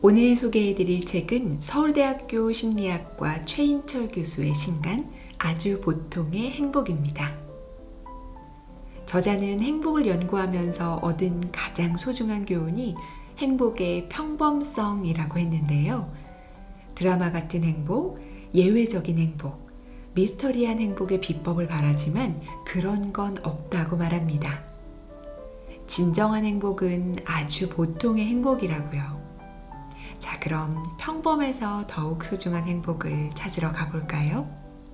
오늘 소개해드릴 책은 서울대학교 심리학과 최인철 교수의 신간 아주 보통의 행복입니다. 저자는 행복을 연구하면서 얻은 가장 소중한 교훈이 행복의 평범성이라고 했는데요. 드라마 같은 행복, 예외적인 행복, 미스터리한 행복의 비법을 바라지만 그런 건 없다고 말합니다. 진정한 행복은 아주 보통의 행복이라고요. 자, 그럼 평범해서 더욱 소중한 행복을 찾으러 가볼까요?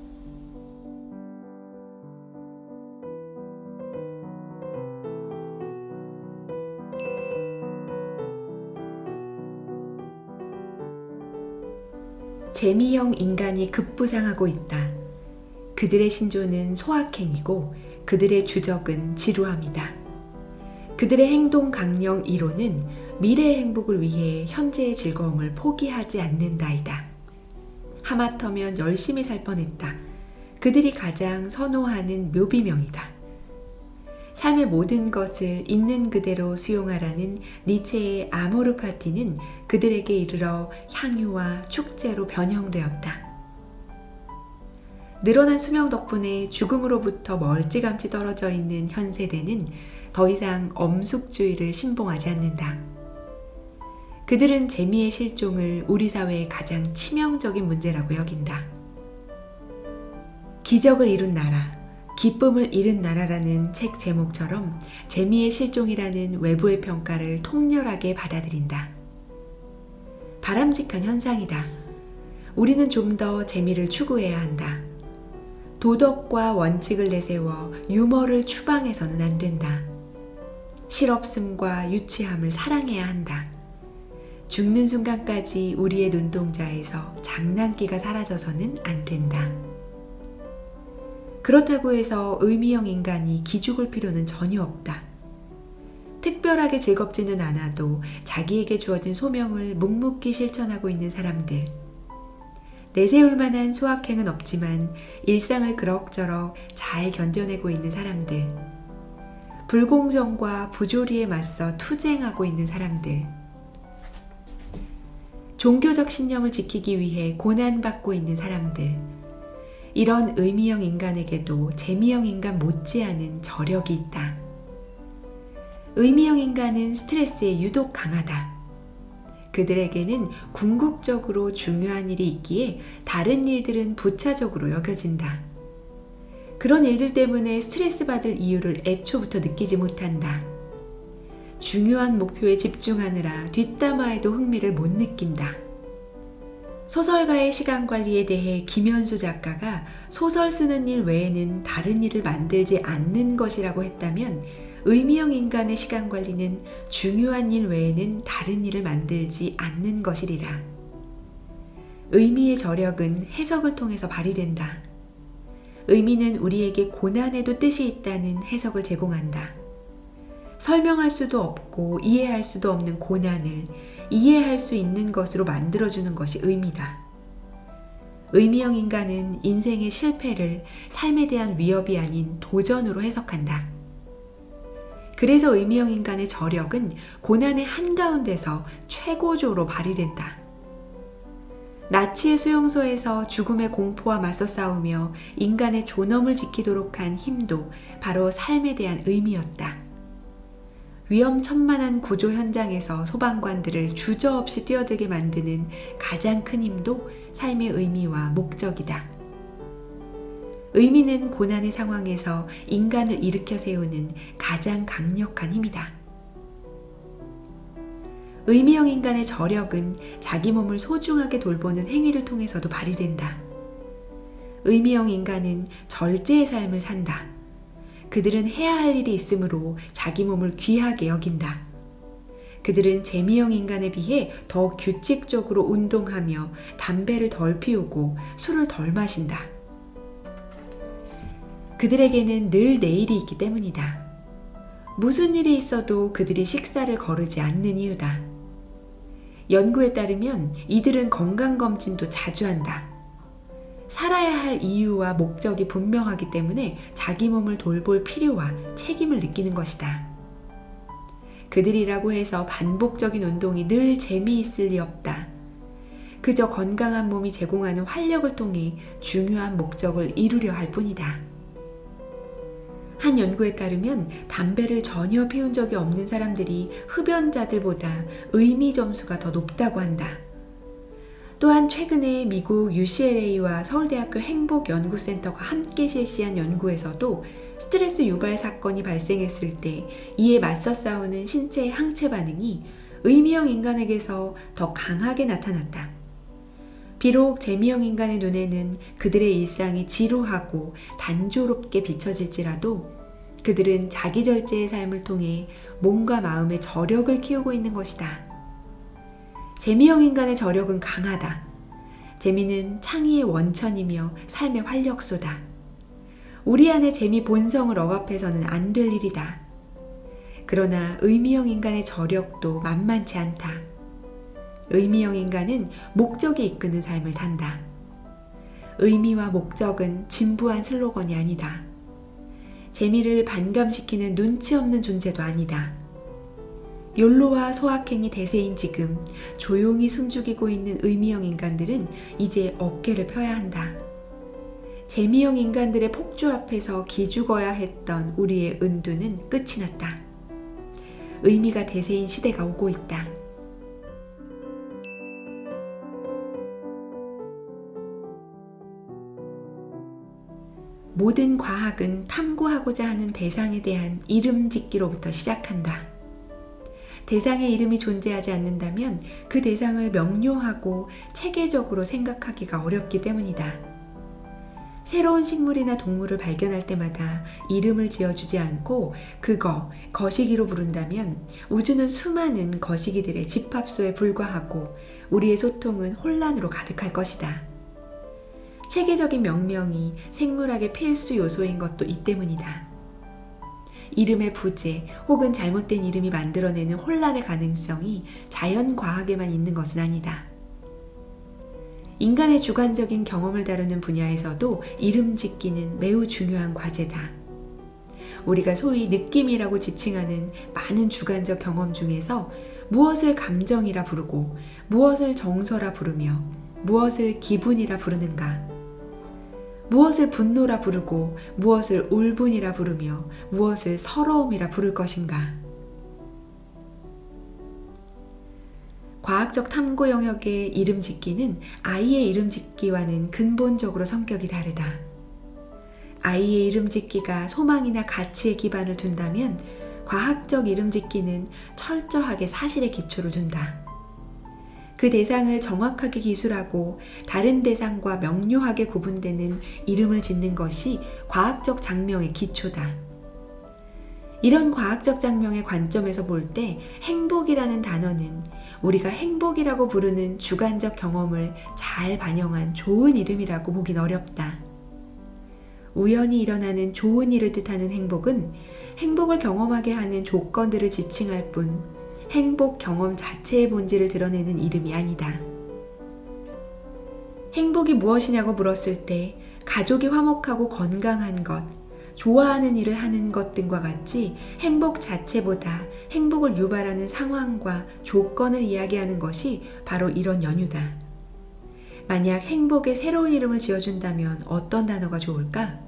재미형 인간이 급부상하고 있다. 그들의 신조는 소확행이고 그들의 주적은 지루함이다. 그들의 행동 강령 1호는 미래의 행복을 위해 현재의 즐거움을 포기하지 않는다이다. 하마터면 열심히 살 뻔했다. 그들이 가장 선호하는 묘비명이다. 삶의 모든 것을 있는 그대로 수용하라는 니체의 아모르 파티는 그들에게 이르러 향유와 축제로 변형되었다. 늘어난 수명 덕분에 죽음으로부터 멀찌감치 떨어져 있는 현 세대는 더 이상 엄숙주의를 신봉하지 않는다. 그들은 재미의 실종을 우리 사회의 가장 치명적인 문제라고 여긴다. 기적을 이룬 나라, 기쁨을 잃은 나라라는 책 제목처럼 재미의 실종이라는 외부의 평가를 통렬하게 받아들인다. 바람직한 현상이다. 우리는 좀 더 재미를 추구해야 한다. 도덕과 원칙을 내세워 유머를 추방해서는 안 된다. 실없음과 유치함을 사랑해야 한다. 죽는 순간까지 우리의 눈동자에서 장난기가 사라져서는 안 된다. 그렇다고 해서 의미형 인간이 기죽을 필요는 전혀 없다. 특별하게 즐겁지는 않아도 자기에게 주어진 소명을 묵묵히 실천하고 있는 사람들. 내세울 만한 소확행은 없지만 일상을 그럭저럭 잘 견뎌내고 있는 사람들. 불공정과 부조리에 맞서 투쟁하고 있는 사람들. 종교적 신념을 지키기 위해 고난받고 있는 사람들. 이런 의미형 인간에게도 재미형 인간 못지않은 저력이 있다. 의미형 인간은 스트레스에 유독 강하다. 그들에게는 궁극적으로 중요한 일이 있기에 다른 일들은 부차적으로 여겨진다. 그런 일들 때문에 스트레스 받을 이유를 애초부터 느끼지 못한다. 중요한 목표에 집중하느라 뒷담화에도 흥미를 못 느낀다. 소설가의 시간 관리에 대해 김현수 작가가 소설 쓰는 일 외에는 다른 일을 만들지 않는 것이라고 했다면 의미형 인간의 시간 관리는 중요한 일 외에는 다른 일을 만들지 않는 것이리라. 의미의 저력은 해석을 통해서 발휘된다. 의미는 우리에게 고난에도 뜻이 있다는 해석을 제공한다. 설명할 수도 없고 이해할 수도 없는 고난을 이해할 수 있는 것으로 만들어주는 것이 의미다. 의미형 인간은 인생의 실패를 삶에 대한 위협이 아닌 도전으로 해석한다. 그래서 의미형 인간의 저력은 고난의 한가운데서 최고조로 발휘된다. 나치의 수용소에서 죽음의 공포와 맞서 싸우며 인간의 존엄을 지키도록 한 힘도 바로 삶에 대한 의미였다. 위험천만한 구조 현장에서 소방관들을 주저없이 뛰어들게 만드는 가장 큰 힘도 삶의 의미와 목적이다. 의미는 고난의 상황에서 인간을 일으켜 세우는 가장 강력한 힘이다. 의미형 인간의 저력은 자기 몸을 소중하게 돌보는 행위를 통해서도 발휘된다. 의미형 인간은 절제의 삶을 산다. 그들은 해야 할 일이 있으므로 자기 몸을 귀하게 여긴다. 그들은 재미형 인간에 비해 더 규칙적으로 운동하며 담배를 덜 피우고 술을 덜 마신다. 그들에게는 늘 내일이 있기 때문이다. 무슨 일이 있어도 그들이 식사를 거르지 않는 이유다. 연구에 따르면 이들은 건강검진도 자주 한다. 살아야 할 이유와 목적이 분명하기 때문에 자기 몸을 돌볼 필요와 책임을 느끼는 것이다. 그들이라고 해서 반복적인 운동이 늘 재미있을 리 없다. 그저 건강한 몸이 제공하는 활력을 통해 중요한 목적을 이루려 할 뿐이다. 한 연구에 따르면 담배를 전혀 피운 적이 없는 사람들이 흡연자들보다 의미 점수가 더 높다고 한다. 또한 최근에 미국 UCLA와 서울대학교 행복연구센터가 함께 실시한 연구에서도 스트레스 유발 사건이 발생했을 때 이에 맞서 싸우는 신체의 항체 반응이 의미형 인간에게서 더 강하게 나타났다. 비록 재미형 인간의 눈에는 그들의 일상이 지루하고 단조롭게 비춰질지라도 그들은 자기 절제의 삶을 통해 몸과 마음의 저력을 키우고 있는 것이다. 재미형 인간의 저력은 강하다. 재미는 창의의 원천이며 삶의 활력소다. 우리 안의 재미 본성을 억압해서는 안 될 일이다. 그러나 의미형 인간의 저력도 만만치 않다. 의미형 인간은 목적이 이끄는 삶을 산다. 의미와 목적은 진부한 슬로건이 아니다. 재미를 반감시키는 눈치 없는 존재도 아니다. 욜로와 소확행이 대세인 지금 조용히 숨죽이고 있는 의미형 인간들은 이제 어깨를 펴야 한다. 재미형 인간들의 폭주 앞에서 기죽어야 했던 우리의 은두는 끝이 났다. 의미가 대세인 시대가 오고 있다. 모든 과학은 탐구하고자 하는 대상에 대한 이름 짓기로부터 시작한다. 대상의 이름이 존재하지 않는다면 그 대상을 명료하고 체계적으로 생각하기가 어렵기 때문이다. 새로운 식물이나 동물을 발견할 때마다 이름을 지어주지 않고 거시기로 부른다면 우주는 수많은 거시기들의 집합소에 불과하고 우리의 소통은 혼란으로 가득할 것이다. 체계적인 명명이 생물학의 필수 요소인 것도 이 때문이다. 이름의 부재 혹은 잘못된 이름이 만들어내는 혼란의 가능성이 자연과학에만 있는 것은 아니다. 인간의 주관적인 경험을 다루는 분야에서도 이름 짓기는 매우 중요한 과제다. 우리가 소위 느낌이라고 지칭하는 많은 주관적 경험 중에서 무엇을 감정이라 부르고 무엇을 정서라 부르며 무엇을 기분이라 부르는가? 무엇을 분노라 부르고 무엇을 울분이라 부르며 무엇을 서러움이라 부를 것인가? 과학적 탐구 영역의 이름 짓기는 아이의 이름 짓기와는 근본적으로 성격이 다르다. 아이의 이름 짓기가 소망이나 가치에 기반을 둔다면 과학적 이름 짓기는 철저하게 사실에 기초를 둔다. 그 대상을 정확하게 기술하고 다른 대상과 명료하게 구분되는 이름을 짓는 것이 과학적 장명의 기초다. 이런 과학적 장명의 관점에서 볼 때 행복이라는 단어는 우리가 행복이라고 부르는 주관적 경험을 잘 반영한 좋은 이름이라고 보긴 어렵다. 우연히 일어나는 좋은 일을 뜻하는 행복은 행복을 경험하게 하는 조건들을 지칭할 뿐 행복 경험 자체의 본질을 드러내는 이름이 아니다. 행복이 무엇이냐고 물었을 때 가족이 화목하고 건강한 것, 좋아하는 일을 하는 것 등과 같이 행복 자체보다 행복을 유발하는 상황과 조건을 이야기하는 것이 바로 이런 연유다. 만약 행복에 새로운 이름을 지어준다면 어떤 단어가 좋을까?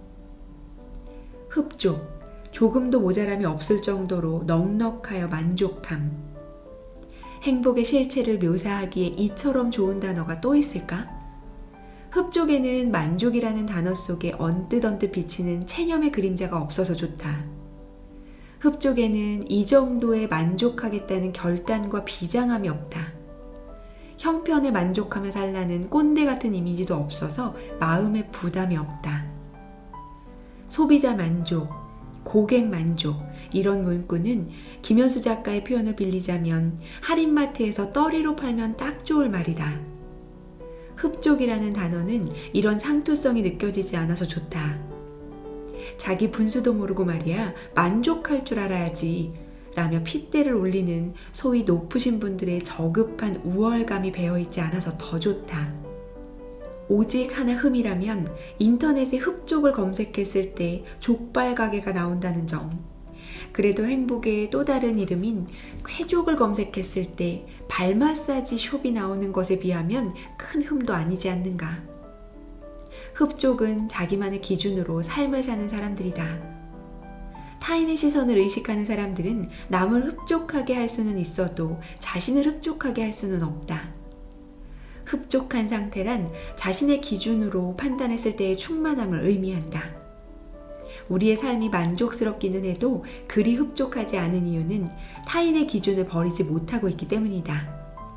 흡족, 조금도 모자람이 없을 정도로 넉넉하여 만족함. 행복의 실체를 묘사하기에 이처럼 좋은 단어가 또 있을까? 흡족에는 만족이라는 단어 속에 언뜻 비치는 체념의 그림자가 없어서 좋다. 흡족에는 이 정도에 만족하겠다는 결단과 비장함이 없다. 형편에 만족하며 살라는 꼰대 같은 이미지도 없어서 마음에 부담이 없다. 소비자 만족, 고객 만족, 이런 문구는 김현수 작가의 표현을 빌리자면 할인마트에서 떨이로 팔면 딱 좋을 말이다. 흡족이라는 단어는 이런 상투성이 느껴지지 않아서 좋다. 자기 분수도 모르고 말이야 만족할 줄 알아야지 라며 핏대를 올리는 소위 높으신 분들의 저급한 우월감이 배어있지 않아서 더 좋다. 오직 하나 흠이라면 인터넷에 흡족을 검색했을 때 족발 가게가 나온다는 점. 그래도 행복의 또 다른 이름인 쾌족을 검색했을 때 발 마사지 숍이 나오는 것에 비하면 큰 흠도 아니지 않는가. 흡족은 자기만의 기준으로 삶을 사는 사람들이다. 타인의 시선을 의식하는 사람들은 남을 흡족하게 할 수는 있어도 자신을 흡족하게 할 수는 없다. 흡족한 상태란 자신의 기준으로 판단했을 때의 충만함을 의미한다. 우리의 삶이 만족스럽기는 해도 그리 흡족하지 않은 이유는 타인의 기준을 버리지 못하고 있기 때문이다.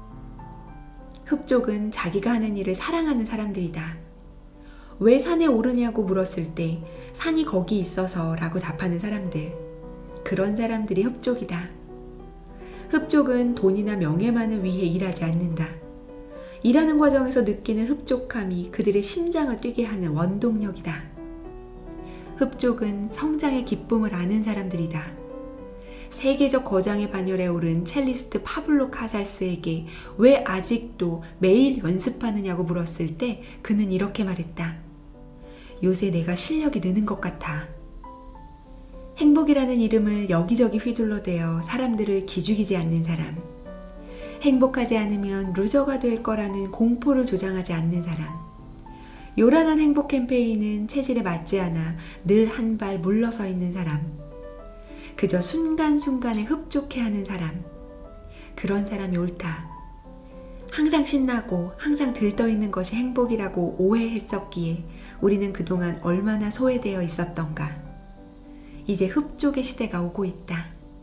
흡족은 자기가 하는 일을 사랑하는 사람들이다. 왜 산에 오르냐고 물었을 때 산이 거기 있어서 라고 답하는 사람들. 그런 사람들이 흡족이다. 흡족은 돈이나 명예만을 위해 일하지 않는다. 일하는 과정에서 느끼는 흡족함이 그들의 심장을 뛰게 하는 원동력이다. 흡족은 성장의 기쁨을 아는 사람들이다. 세계적 거장의 반열에 오른 첼리스트 파블로 카살스에게 왜 아직도 매일 연습하느냐고 물었을 때 그는 이렇게 말했다. 요새 내가 실력이 느는 것 같아. 행복이라는 이름을 여기저기 휘둘러대어 사람들을 기죽이지 않는 사람. 행복하지 않으면 루저가 될 거라는 공포를 조장하지 않는 사람. 요란한 행복 캠페인은 체질에 맞지 않아 늘 한 발 물러서 있는 사람. 그저 순간순간에 흡족해하는 사람. 그런 사람이 옳다. 항상 신나고 항상 들떠있는 것이 행복이라고 오해했었기에 우리는 그동안 얼마나 소외되어 있었던가. 이제 흡족의 시대가 오고 있다.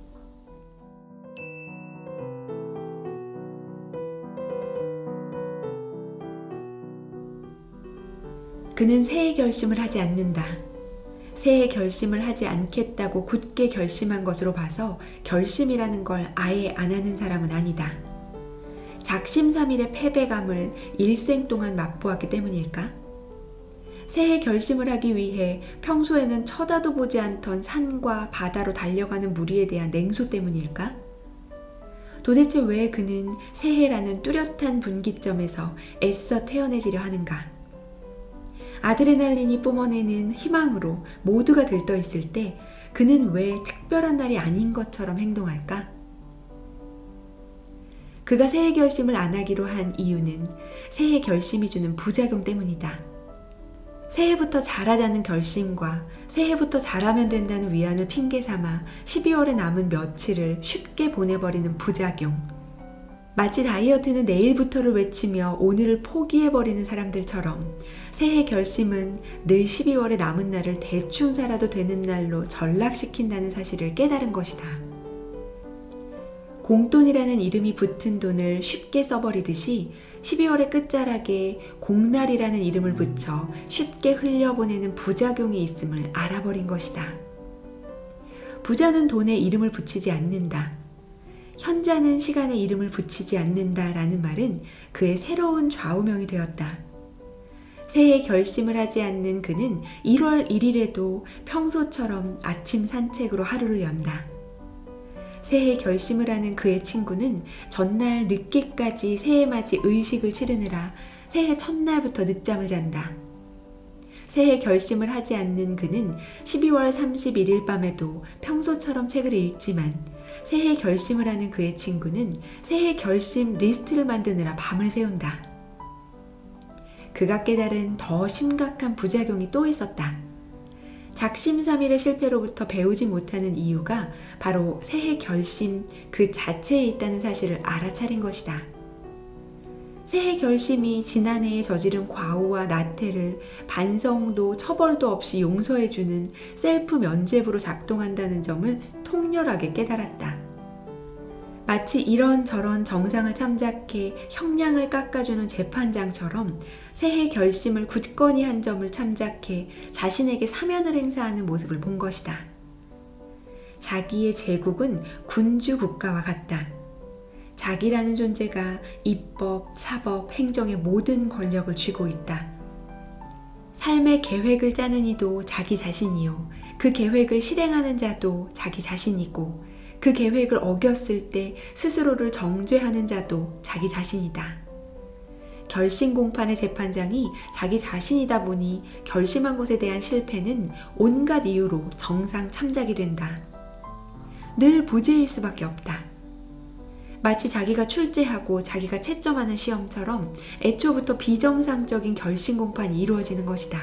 그는 새해 결심을 하지 않는다. 새해 결심을 하지 않겠다고 굳게 결심한 것으로 봐서 결심이라는 걸 아예 안 하는 사람은 아니다. 작심삼일의 패배감을 일생 동안 맛보았기 때문일까? 새해 결심을 하기 위해 평소에는 쳐다도 보지 않던 산과 바다로 달려가는 무리에 대한 냉소 때문일까? 도대체 왜 그는 새해라는 뚜렷한 분기점에서 애써 태어내지려 하는가? 아드레날린이 뿜어내는 희망으로 모두가 들떠 있을 때 그는 왜 특별한 날이 아닌 것처럼 행동할까? 그가 새해 결심을 안 하기로 한 이유는 새해 결심이 주는 부작용 때문이다. 새해부터 잘하자는 결심과 새해부터 잘하면 된다는 위안을 핑계 삼아 12월에 남은 며칠을 쉽게 보내버리는 부작용. 마치 다이어트는 내일부터를 외치며 오늘을 포기해버리는 사람들처럼 새해 결심은 늘 12월에 남은 날을 대충 살아도 되는 날로 전락시킨다는 사실을 깨달은 것이다. 공돈이라는 이름이 붙은 돈을 쉽게 써버리듯이 12월의 끝자락에 공날이라는 이름을 붙여 쉽게 흘려보내는 부작용이 있음을 알아버린 것이다. 부자는 돈에 이름을 붙이지 않는다. 현자는 시간에 이름을 붙이지 않는다라는 말은 그의 새로운 좌우명이 되었다. 새해 결심을 하지 않는 그는 1월 1일에도 평소처럼 아침 산책으로 하루를 연다. 새해 결심을 하는 그의 친구는 전날 늦게까지 새해맞이 의식을 치르느라 새해 첫날부터 늦잠을 잔다. 새해 결심을 하지 않는 그는 12월 31일 밤에도 평소처럼 책을 읽지만 새해 결심을 하는 그의 친구는 새해 결심 리스트를 만드느라 밤을 새운다. 그가 깨달은 더 심각한 부작용이 또 있었다. 작심삼일의 실패로부터 배우지 못하는 이유가 바로 새해 결심 그 자체에 있다는 사실을 알아차린 것이다. 새해 결심이 지난해에 저지른 과오와 나태를 반성도 처벌도 없이 용서해주는 셀프 면죄부로 작동한다는 점을 통렬하게 깨달았다. 마치 이런저런 정상을 참작해 형량을 깎아주는 재판장처럼 새해 결심을 굳건히 한 점을 참작해 자신에게 사면을 행사하는 모습을 본 것이다. 자기의 제국은 군주 국가와 같다. 자기라는 존재가 입법, 사법, 행정의 모든 권력을 쥐고 있다. 삶의 계획을 짜는 이도 자기 자신이요. 그 계획을 실행하는 자도 자기 자신이고 그 계획을 어겼을 때 스스로를 정죄하는 자도 자기 자신이다. 결심공판의 재판장이 자기 자신이다 보니 결심한 것에 대한 실패는 온갖 이유로 정상 참작이 된다. 늘 부재일 수밖에 없다. 마치 자기가 출제하고 자기가 채점하는 시험처럼 애초부터 비정상적인 결심 공판이 이루어지는 것이다.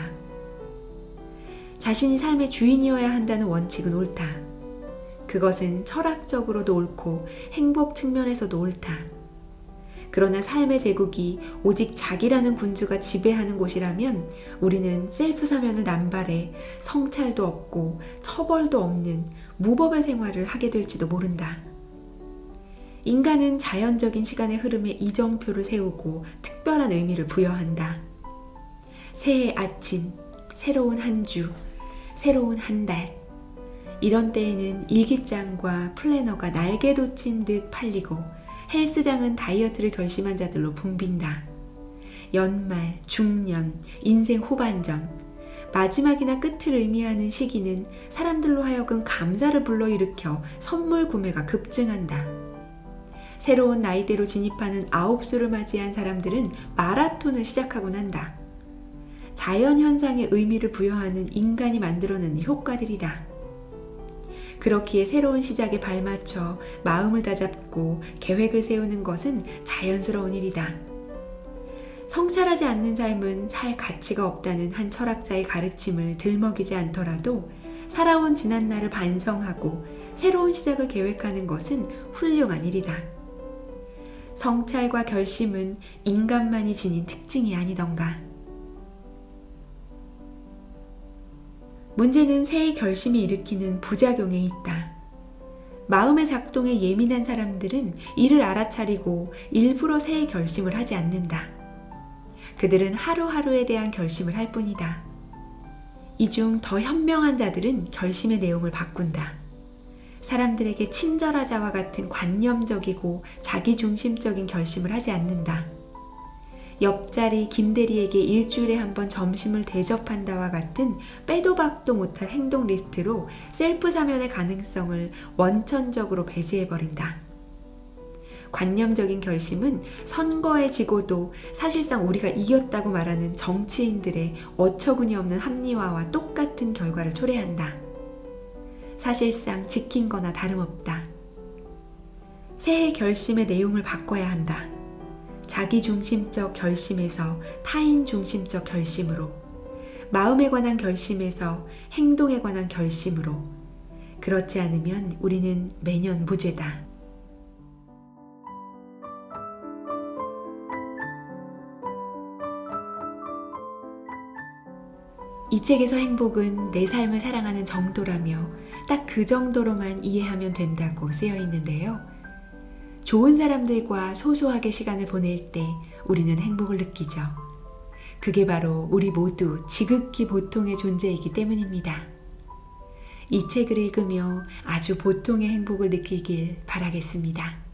자신이 삶의 주인이어야 한다는 원칙은 옳다. 그것은 철학적으로도 옳고 행복 측면에서도 옳다. 그러나 삶의 제국이 오직 자기라는 군주가 지배하는 곳이라면 우리는 셀프 사면을 남발해 성찰도 없고 처벌도 없는 무법의 생활을 하게 될지도 모른다. 인간은 자연적인 시간의 흐름에 이정표를 세우고 특별한 의미를 부여한다. 새해 아침, 새로운 한 주, 새로운 한 달. 이런 때에는 일기장과 플래너가 날개 돋친 듯 팔리고 헬스장은 다이어트를 결심한 자들로 붐빈다. 연말, 중년, 인생 후반전, 마지막이나 끝을 의미하는 시기는 사람들로 하여금 감사를 불러일으켜 선물 구매가 급증한다. 새로운 나이대로 진입하는 9수를 맞이한 사람들은 마라톤을 시작하곤 한다. 자연현상에 의미를 부여하는 인간이 만들어내는 효과들이다. 그렇기에 새로운 시작에 발맞춰 마음을 다잡고 계획을 세우는 것은 자연스러운 일이다. 성찰하지 않는 삶은 살 가치가 없다는 한 철학자의 가르침을 들먹이지 않더라도 살아온 지난날을 반성하고 새로운 시작을 계획하는 것은 훌륭한 일이다. 성찰과 결심은 인간만이 지닌 특징이 아니던가. 문제는 새해 결심이 일으키는 부작용에 있다. 마음의 작동에 예민한 사람들은 이를 알아차리고 일부러 새해 결심을 하지 않는다. 그들은 하루하루에 대한 결심을 할 뿐이다. 이 중 더 현명한 자들은 결심의 내용을 바꾼다. 사람들에게 친절하자와 같은 관념적이고 자기중심적인 결심을 하지 않는다. 옆자리 김대리에게 일주일에 한 번 점심을 대접한다와 같은 빼도 박도 못할 행동 리스트로 셀프 사면의 가능성을 원천적으로 배제해버린다. 관념적인 결심은 선거에 지고도 사실상 우리가 이겼다고 말하는 정치인들의 어처구니 없는 합리화와 똑같은 결과를 초래한다. 사실상 지킨 거나 다름없다. 새해 결심의 내용을 바꿔야 한다. 자기중심적 결심에서 타인중심적 결심으로, 마음에 관한 결심에서 행동에 관한 결심으로. 그렇지 않으면 우리는 매년 무죄다. 이 책에서 행복은 내 삶을 사랑하는 정도라며 딱 그 정도로만 이해하면 된다고 쓰여 있는데요. 좋은 사람들과 소소하게 시간을 보낼 때 우리는 행복을 느끼죠. 그게 바로 우리 모두 지극히 보통의 존재이기 때문입니다. 이 책을 읽으며 아주 보통의 행복을 느끼길 바라겠습니다.